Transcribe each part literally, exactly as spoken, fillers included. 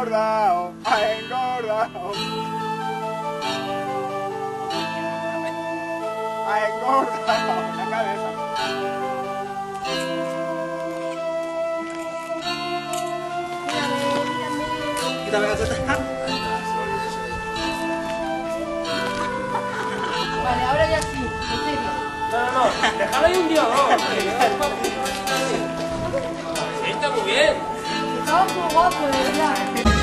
engordado, ha engordado. Ha engordado la cabeza. Quítame la teta. Vale, ahora ya sí, en serio. No, no, no, déjalo ahí un día o dos. Está muy bien. Estaba muy guapo, de verdad.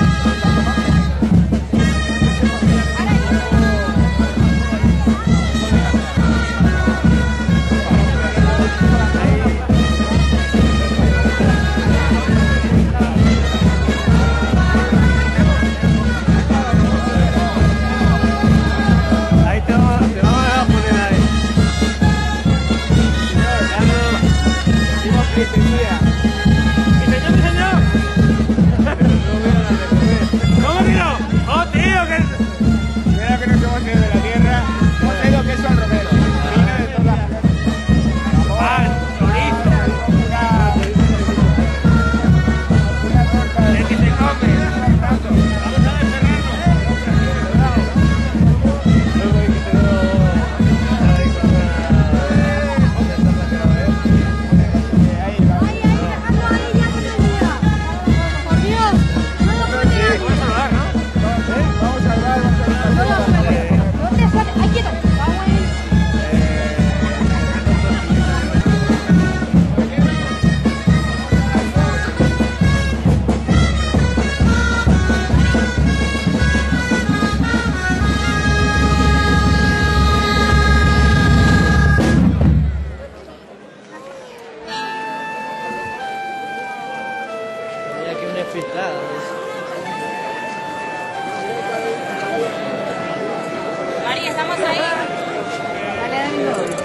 María, ¿estamos ahí? Dale, dale.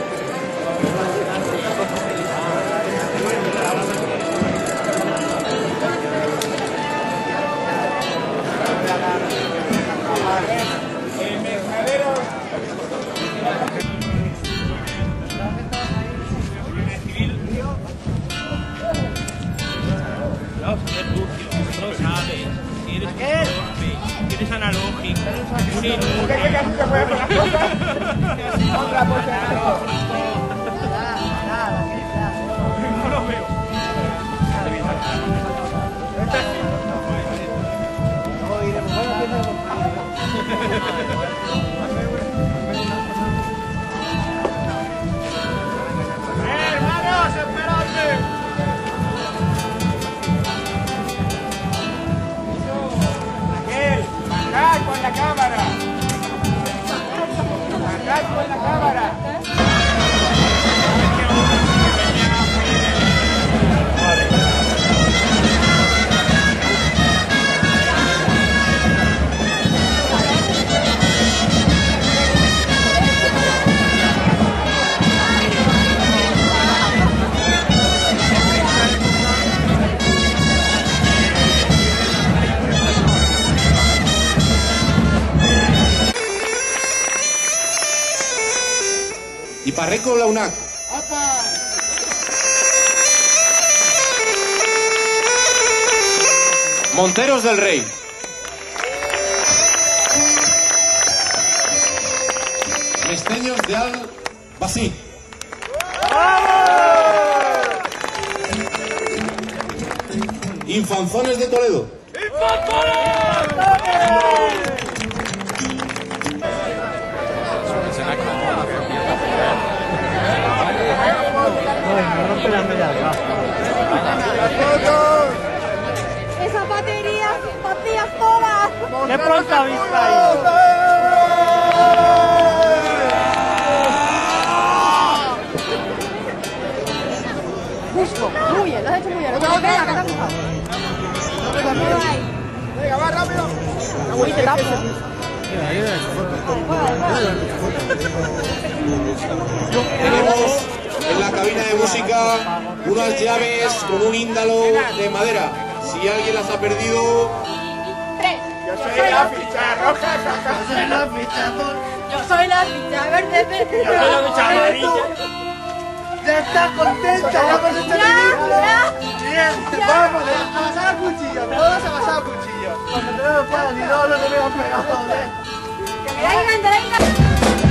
El mezcladero. No sabes, tienes un golpe, tienes analógico, un ¿Qué que casi se puede por las cosas? Otra cosa. no lo veo. ¡Hermanos, esperadme! ¡Arranca con la cámara! ¡Arranca con la cámara! Y Parreco la UNAC. Monteros del Rey. Esteños de Al Basí. Infanzones de Toledo. Esas baterías, baterías todas. ¡Qué pronta vista ahí! Justo, muy bien, lo has hecho muy bien. Venga, que te ha gustado. Venga, va rápido. Uy, te tapo. Tenemos en la cabina de música unas llaves con un índalo de madera. Si alguien las ha perdido... Tres. Yo soy la ficha roja, jaja. Yo soy la ficha azul. Yo soy la ficha verde, verde. Yo soy la ficha amarilla. Ya estás contenta, ya hemos hecho Ya, el ya. Bien, vamos a pasar al cuchillo, todos a pasar al cuchillo. Cuando te veo para ni no, no te veo pegado, joder. Que me vengan, que vengan.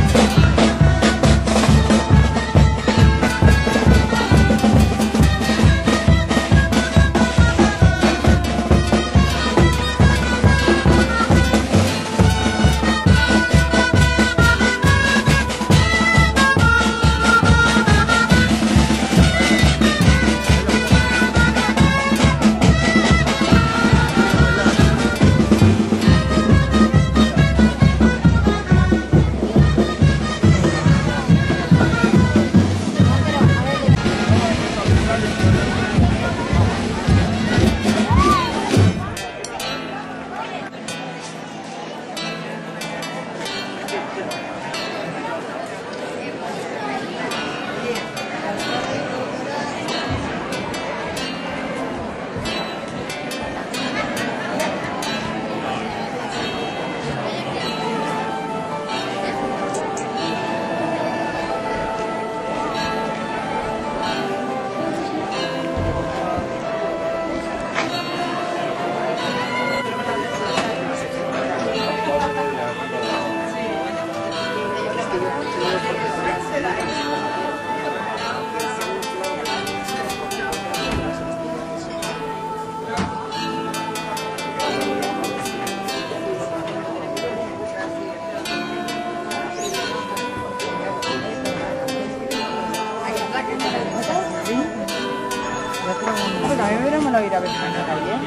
Pero a mí me hubiéramos ir a ver en la calle.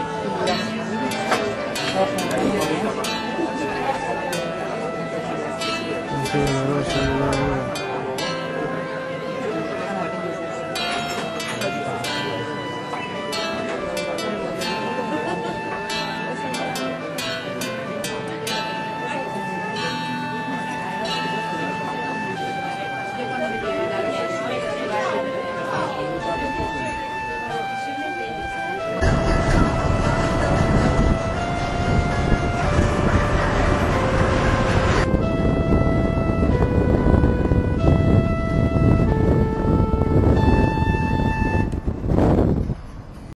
Sí, no, no, no, no.